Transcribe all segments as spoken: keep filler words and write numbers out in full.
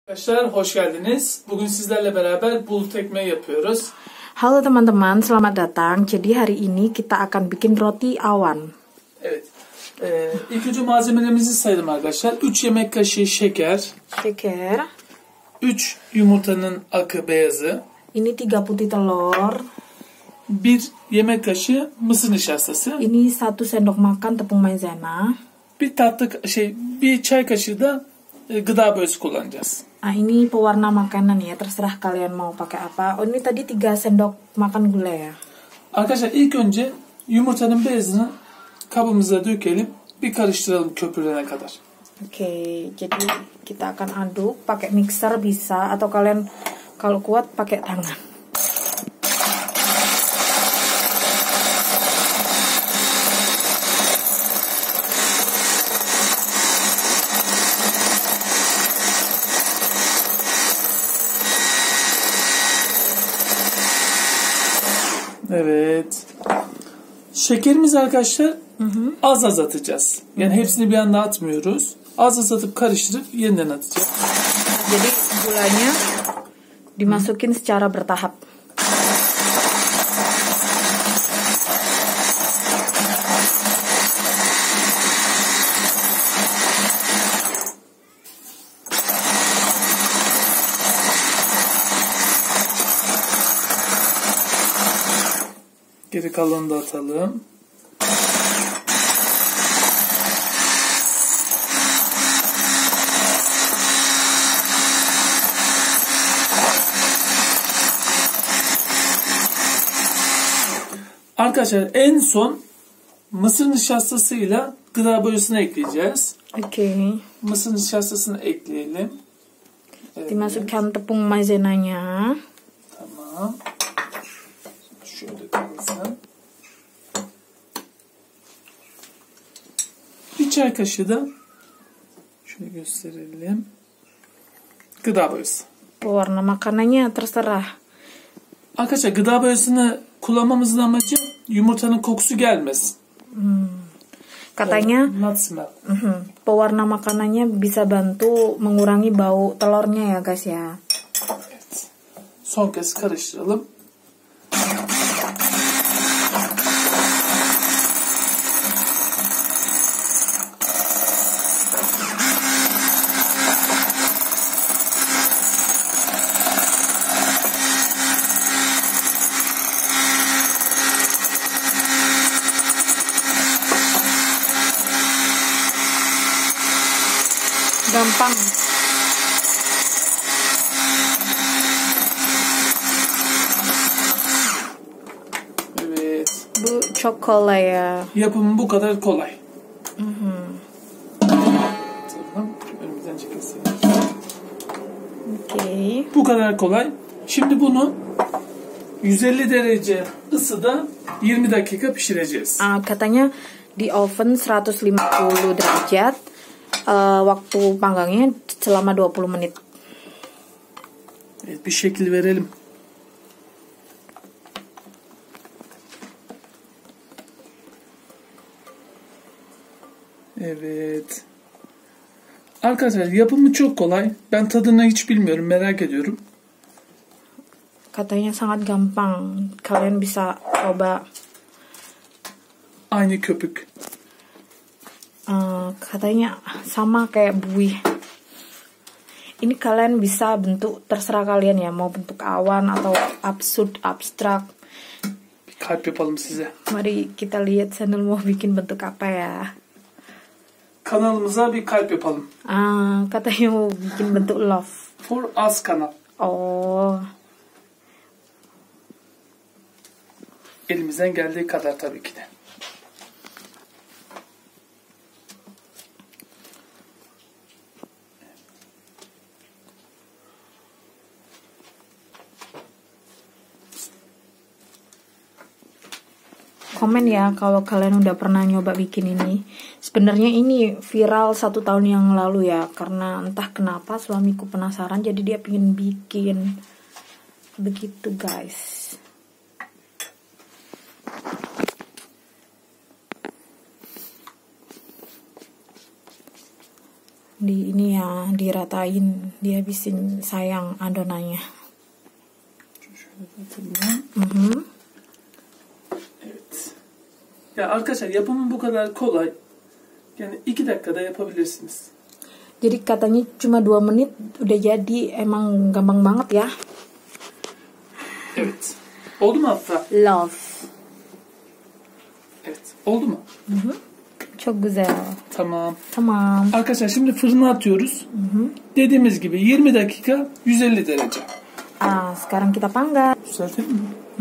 Arkadaşlar hoş geldiniz. Bugün sizlerle beraber bulut ekmeği yapıyoruz. Halo teman-teman, selamat datang. Jadi hari ini kita akan bikin roti awan. Evet. Ee, ilk önce malzemelerimizi sayalım arkadaşlar. üç yemek kaşığı şeker. Şeker. üç yumurtanın akı beyazı. Ini tiga putih telur. bir yemek kaşığı mısır nişastası. Ini satu sendok makan tepung maizena. Bir tatlı şey bir çay kaşığı da e, gıda boyası kullanacağız. Nah, ini pewarna makanan ya, terserah kalian mau pakai apa. Oh, ini tadi tiga sendok makan gula ya. Arkadaşlar ilk önce yumurtanın beyazını kabımıza dökelim. Bir karıştıralım köpürene kadar. Oke, jadi kita akan aduk pakai mixer bisa atau kalian kalau kuat pakai tangan. Evet. Şekerimizi arkadaşlar hı hı. az az atacağız. Yani hepsini bir anda atmıyoruz. Az az atıp karıştırıp yeniden atacağız. Jadi gulanya dimasukin secara bertahap. Geri kalanını da atalım. Arkadaşlar en son mısır nişastasıyla gıda boyasını ekleyeceğiz. Oke. Mısır nişastasını ekleyelim. Evet. Dimasukkan tepung maizenanya. Tamam. Şöyle kalsın. Bir çay kaşığı da şöyle gösterelim. Gıda boyası. Pewarna makanannya terserah. Arkadaşlar gıda boyasını kullanmamızın amacı yumurtanın kokusu gelmesin. Hmm. Katanya not smell. Uh-huh. Pewarna makanannya bisa bantu mengurangi bau telurnya ya guys ya. Evet. Son kez karıştıralım. Gampang. Evet. Bu çok kolay ya. Yapımı bu kadar kolay. Hı hı. Tamam. Önümüzden çekilsin. Oke. Bu kadar kolay. Şimdi bunu yüz elli derece ısıda yirmi dakika pişireceğiz. Ah, katanya di oven seratus lima puluh derajat. Uh, waktu panggangnya selama dua puluh menit. Evet, bir şekil verelim. Evet. Arkadaşlar yapımı çok kolay. Ben tadını hiç bilmiyorum, merak ediyorum. Katanya sangat gampang. Kalian bisa coba. Aynı köpük. Uh, katanya sama kayak buih. Ini kalian bisa bentuk terserah kalian ya, mau bentuk awan atau absurd, abstrak. Bir kalp yapalım size. Mari kita lihat channel mau bikin bentuk apa ya. Kanalımıza bir kalp yapalım. Ah, katanya mau bikin bentuk love. For Us kanal. Oh. Elimizden geldiği kadar tabii ki de. Komen ya kalau kalian udah pernah nyoba bikin ini. Sebenarnya ini viral satu tahun yang lalu ya, karena entah kenapa suamiku penasaran jadi dia pengen bikin. Begitu guys. di ini ya, diratain, dihabisin sayang adonannya. Mm-hmm. Evet. Ya arkadaşlar yapımı bu kadar kolay. Yani iki dakikada yapabilirsiniz. Jadi katanya cuma dua menit udah jadi, emang gampang banget ya. Evet. Oldu mu Afra? Love. Evet. Oldu mu? Hı hı. Çok güzel. Tamam. Tamam. Arkadaşlar şimdi fırına atıyoruz. Hı hı. Dediğimiz gibi yirmi dakika yüz elli derece. Ah, sekarang kita panggang. Düzeltelim mi? Hı.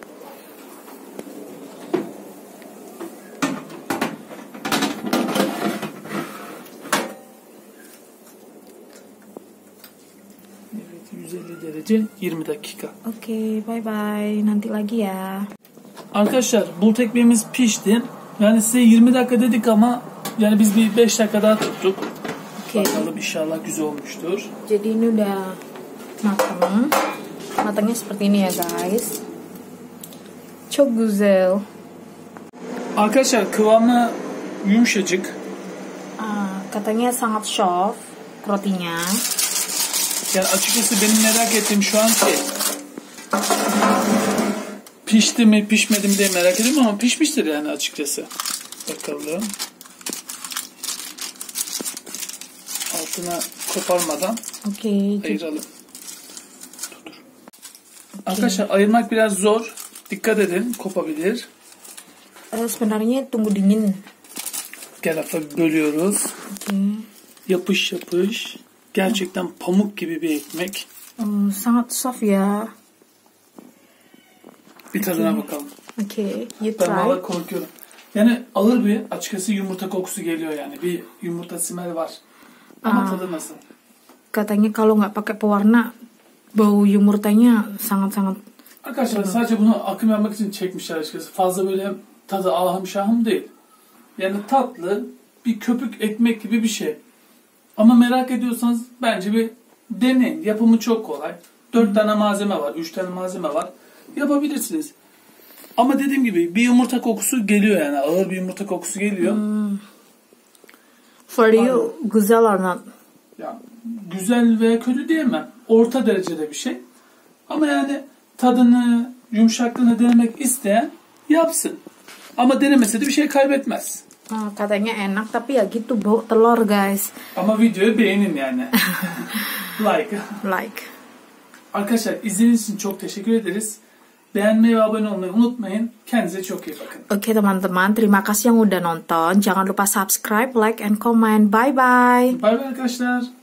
yüz elli derece yirmi dakika. Oke, bye bye. Nanti lagi ya. Arkadaşlar bulut ekmeğimiz pişti. Yani size yirmi dakika dedik ama yani biz bir beş dakika daha tuttuk. Oke. Bakalım inşallah güzel olmuştur. Jadi ini udah matang. Matangnya seperti ini ya guys. Çok güzel. Arkadaşlar kıvamı yumuşacık. Ah, katanya sangat soft rotinya. Yani açıkçası benim merak ettiğim şu an şey, pişti mi pişmedi mi diye merak ediyorum ama pişmiştir yani açıkçası. Bakalım. Altına koparmadan Oke. ayıralım. Dur, dur. Arkadaşlar ayırmak biraz zor. Dikkat edin, kopabilir. Uh, sebenarnya tunggu dingin. Gel hafif bölüyoruz. Oke. Yapış yapış. Gerçekten pamuk gibi bir ekmek. Oh, sangat soft ya. Bir tadına bakalım. Oke, you Ben try. valla korkuyorum. Yani ağır bir, açıkçası yumurta kokusu geliyor yani. Bir yumurta smell var. Ama Aa. tadı nasıl? Katanya kalau nggak pakai pewarna, bau yumurtanya sangat-sangat. Arkadaşlar sadece bunu akım yapmak için çekmişler açıkçası. Fazla böyle tadı ahım şahım değil. Yani tatlı bir köpük ekmek gibi bir şey. Ama merak ediyorsanız bence bir deneyin. Yapımı çok kolay. Dört tane malzeme var, üç tane malzeme var. Yapabilirsiniz. Ama dediğim gibi bir yumurta kokusu geliyor yani. Ağır bir yumurta kokusu geliyor. Hmm. For you, güzel or not? Ya, güzel ve kötü diyemem. Orta derecede bir şey. Ama yani tadını, yumuşaklığını denemek isteyen yapsın. Ama denemese de bir şey kaybetmez. Ah, katanya enak tapi ya gitu bau telur guys. Ama videoyu beğenin yani. Like. Like. Arkadaşlar izlediğiniz için çok teşekkür ederiz. Beğenmeyi ve abone olmayı unutmayın. Kendinize çok iyi bakın. Oke teman-teman, terima kasih yang udah nonton. Jangan lupa subscribe, like, and comment. Bye bye. Bay bay arkadaşlar.